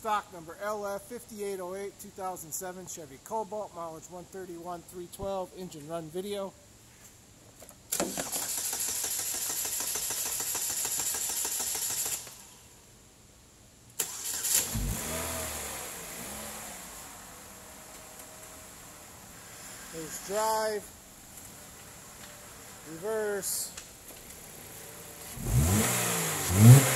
stock number LF5808 2007 Chevy Cobalt, mileage 131, 312, engine run video. There's drive, reverse,